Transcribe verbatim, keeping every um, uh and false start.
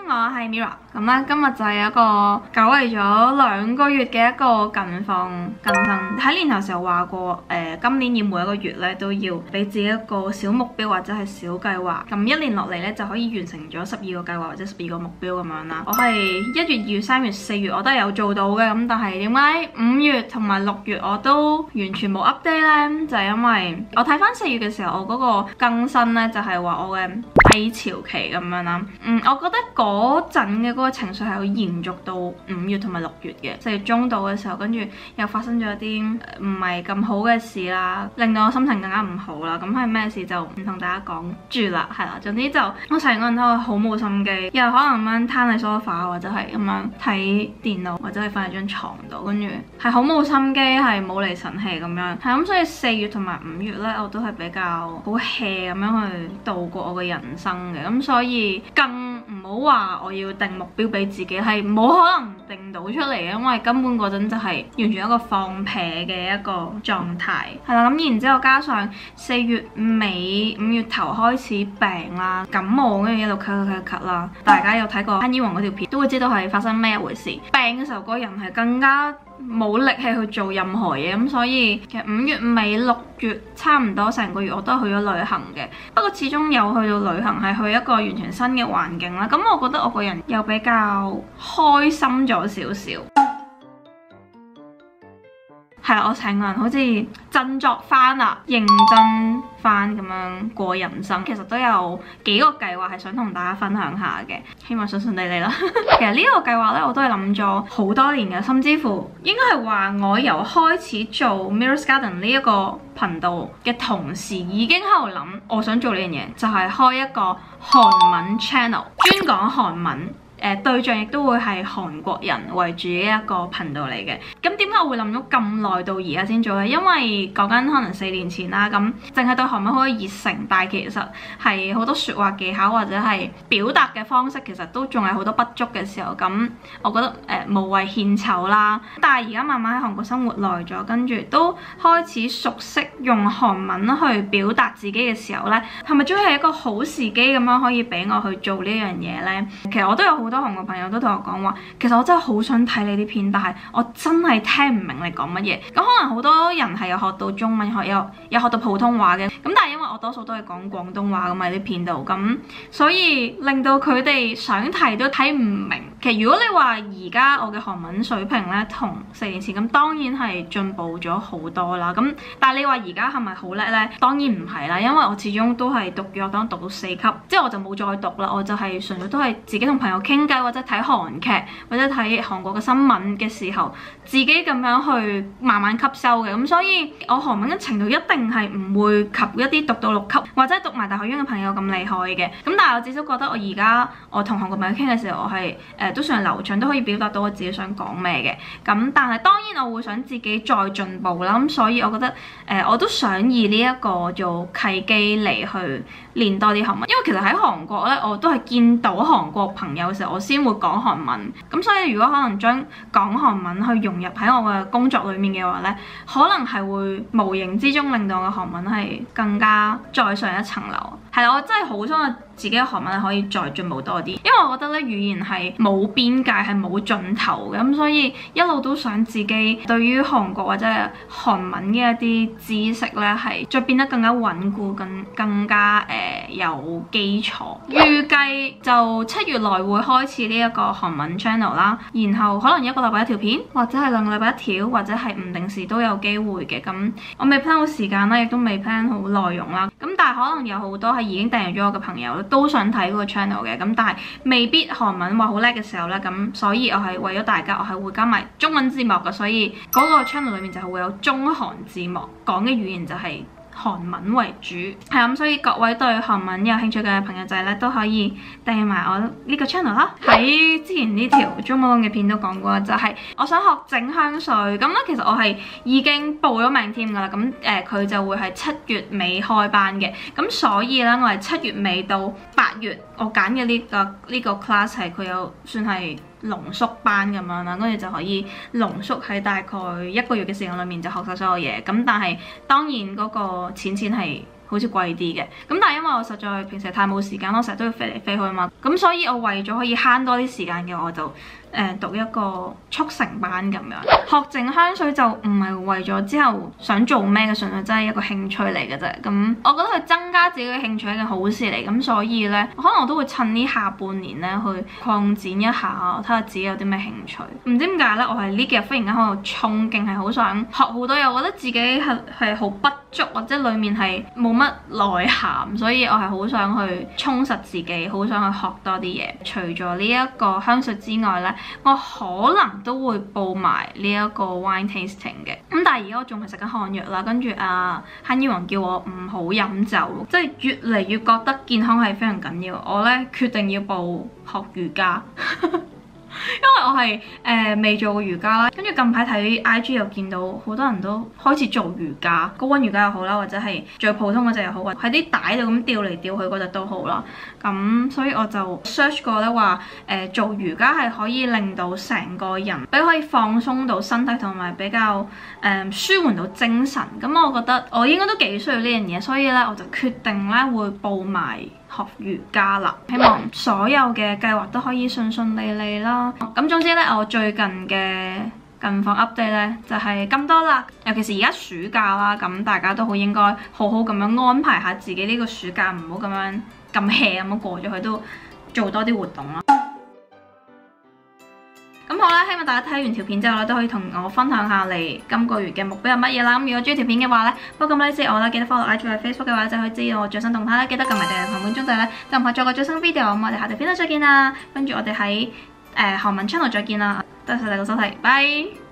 我係 Mira， 咁咧今日就係一個久違咗兩個月嘅一個近況更新。喺年頭時候話過，誒、呃、今年要每一個月咧都要俾自己一個小目標或者係小計劃，咁一年落嚟咧就可以完成咗十二個計劃或者十二個目標咁樣啦。我係一月、二月、三月、四月我都係有做到嘅，咁但係點解五月同埋六月我都完全冇 update 咧？就係、是、因為我睇翻四月嘅時候，我嗰個更新咧就係、是、話我嘅低潮期咁樣啦。嗯，我覺得嗰陣嘅嗰個情緒係會延續到五月同埋六月嘅。四月中度嘅時候，跟住又發生咗一啲唔係咁好嘅事啦，令到我心情更加唔好啦。咁係咩事就唔同大家講住啦，係啦。總之就我成個人都係好冇心機，又可能咁樣攤喺 sofa 或者係咁樣睇電腦，或者係瞓喺張床度，跟住係好冇心機，係冇厘神氣咁樣。係咁，所以四月同埋五月咧，我都係比較好 hea 咁樣去度過我嘅人生嘅。咁所以更唔好話我要定目標俾自己，係冇可能定到出嚟嘅，因為根本嗰陣就係完全一個放屁嘅一個狀態。係啦，咁然之後加上四月尾五月頭開始病啦，感冒跟住一路咳咳咳咳啦。大家有睇過潘依王嗰條片，都會知道係發生咩一回事。病嘅時候個人係更加冇力氣去做任何嘢，咁所以其實五月尾六月差唔多成個月我都去咗旅行嘅。不過始終有去到旅行係去一個完全新嘅環境啦，咁我覺得我個人又比較開心咗少少。係啦，我成個人好似振作翻啦，認真翻咁樣過人生。其實都有幾個計劃係想同大家分享下嘅，希望順順利利啦。其實呢個計劃咧，我都係諗咗好多年嘅，甚至乎應該係話我由開始做 Mira's Garden 呢一個頻道嘅同時，已經喺度諗我想做呢樣嘢，就係開一個韓文 channel， 專講韓文。誒、呃、對象亦都會係韓國人為主嘅一個頻道嚟嘅。咁點解我會諗咗咁耐到而家先做呢？因為講緊可能四年前啦，咁淨係對韓文好熱誠，但係其實係好多説話技巧或者係表達嘅方式，其實都仲係好多不足嘅時候。咁我覺得誒、呃、無謂獻醜啦。但係而家慢慢喺韓國生活耐咗，跟住都開始熟悉用韓文去表達自己嘅時候呢，係咪終於係一個好時機咁樣可以俾我去做呢樣嘢呢？其實我都有好多韓國朋友都同我講話，其實我真係好想睇你啲片，但係我真係聽唔明你講乜嘢。咁可能好多人係有學到中文，學有有學到普通話嘅，咁但係因為我多數都係講廣東話咁喺啲片度，咁所以令到佢哋想睇都睇唔明。其實如果你話而家我嘅韓文水平咧，同四年前咁，當然係進步咗好多啦。咁但係你話而家係咪好叻呢？當然唔係啦，因為我始終都係讀語學堂讀到四級，之後我就冇再讀啦。我就係純粹都係自己同朋友傾偈，或者睇韓劇，或者睇韓國嘅新聞嘅時候，自己咁樣去慢慢吸收嘅。咁所以我韓文嘅程度一定係唔會及一啲讀到六級或者讀埋大學院嘅朋友咁厲害嘅。咁但係我至少覺得我而家我同韓國朋友傾嘅時候，我係誒、呃、都算係流暢，都可以表達到我自己想講咩嘅。咁但係當然我會想自己再進步啦。咁所以我覺得誒、呃、我都想以呢一個做契機嚟去練多啲韓文，因為其實喺韓國咧，我都係見到韓國朋友嘅時候，我先會講韓文。咁所以如果可能將講韓文去融入喺我嘅工作裡面嘅話咧，可能係會無形之中令到我嘅韓文係更加再上一層樓。係啦，我真係好想自己嘅韓文係可以再進步多啲，因為我覺得咧語言係冇邊界，係冇盡頭嘅。咁所以一路都想自己對於韓國或者係韓文嘅一啲知識咧，係再變得更加穩固，更更加誒、呃、有基礎。預計就七月內會開始呢一個韓文 channel 啦，然後可能一個禮拜一條片，或者係兩個禮拜一條，或者係唔定時都有機會嘅。咁我未 plan 好時間啦，亦都未 plan 好內容啦。咁但係可能有好多係已經訂閱咗我嘅朋友都想睇嗰個 channel 嘅，咁但係未必韓文話好叻嘅時候咧，咁所以我係為咗大家，我係會加埋中文字幕嘅，所以嗰個 channel 裏面就係會有中韓字幕，講嘅語言就係韓文為主。係咁，所以各位對韓文有興趣嘅朋友仔咧，都可以訂埋我呢個 channel 啦。喺之前呢條中文嘅片都講過，就係我想學整香水，咁咧其實我係已經報咗名添噶啦。咁誒佢就會係七月尾開班嘅，咁所以咧我係七月尾到八月，我揀嘅呢個呢個 class 係佢有算係濃縮班咁樣啦，跟住就可以濃縮喺大概一個月嘅時間裏面就學晒所有嘢。咁但係當然嗰個錢錢係好似貴啲嘅。咁但係因為我實在平時太冇時間，我成日都要飛嚟飛去嘛，咁所以我為咗可以慳多啲時間嘅，我就誒讀一個速成班咁樣。學整香水就唔係為咗之後想做咩嘅，純粹真係一個興趣嚟嘅啫。咁我覺得佢增加自己嘅興趣係一件好事嚟，咁所以呢，可能我都會趁呢下半年呢去擴展一下，睇下自己有啲咩興趣。唔知點解呢，我係呢幾日忽然間喺度衝勁，係好想學好多嘢，我覺得自己係係好不足，或者裡面係冇乜內涵，所以我係好想去充實自己，好想去學多啲嘢。除咗呢一個香水之外呢，我可能都會報埋呢一個 wine tasting 嘅。咁但係而家我仲係食緊漢藥啦，跟住啊慳醫王叫我唔好飲酒，即係越嚟越覺得健康係非常緊要。我呢決定要報學瑜伽。因為我係誒未做過瑜伽啦，跟住近排睇 I G 又見到好多人都開始做瑜伽，高溫瑜伽又好啦，或者係最普通嗰隻又好，喺啲帶度咁吊嚟吊去嗰隻都好啦。咁所以我就 search 過咧話誒做瑜伽係可以令到成個人比較可以放鬆到身體，同埋比較誒、呃、舒緩到精神。咁我覺得我應該都幾需要呢樣嘢，所以咧我就決定咧會報埋學瑜伽啦，希望所有嘅計劃都可以順順利利啦。咁總之咧，我最近嘅近況 update 咧就係咁多啦。尤其是而家暑假啦，咁大家都好應該好好咁樣安排下自己呢個暑假，唔好咁樣咁 hea 咁樣過咗去，都做多啲活動啦。咁好啦，希望大家睇完條片之後咧，都可以同我分享下你今個月嘅目標係乜嘢啦。咁如果中意條片嘅話咧，不過咁咧支持我啦，記得 follow I G 或 Facebook 嘅話就可以知道我最新動態啦。記得撳埋訂閱同滿鐘仔咧，就唔怕再個最新 video。咁我哋下條片度再見啦，跟住我哋喺誒韓文 channel 再見啦。多謝大家收睇，拜。